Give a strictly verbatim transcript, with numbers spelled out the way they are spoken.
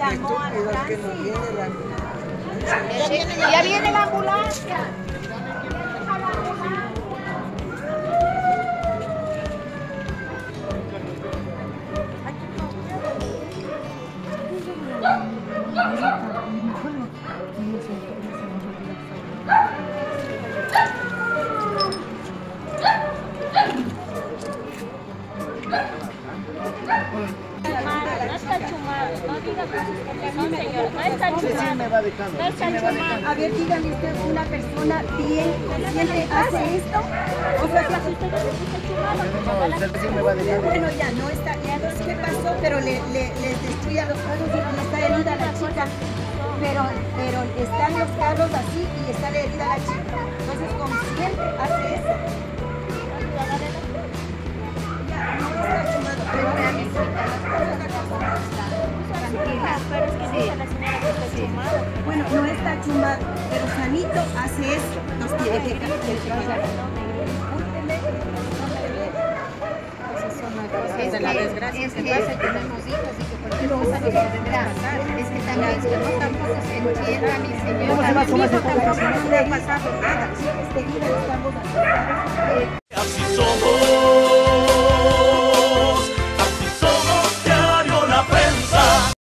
llamó al tránsito. Ya viene la ambulancia. No está chumado, no diga cosas porque no, señor, no está chumado, no está chumado. A ver, dígame usted, una persona bien consciente hace esto. O sea, Si usted no se puso chumado, bueno, ya no está, ya no sé qué pasó, pero le, le, les destruye a los carros y no está herida la chica. Pero, pero están los carros así y está herida la chica. Entonces, consciente hace eso. Ya, no está chumado, pero vean, tranquila, pero es que dice la señora que está chumado. bueno, no está chumado, pero Sanito hace eso. Nos tiene que castigar. Es de la desgracia que pasa y tenemos hijos y que cualquier cosa nos puede pasar. Es que también que no tampoco se entienda, mi señora. Mi hijo tampoco no le ha pasado nada. Enseguida estamos haciendo. Así soy.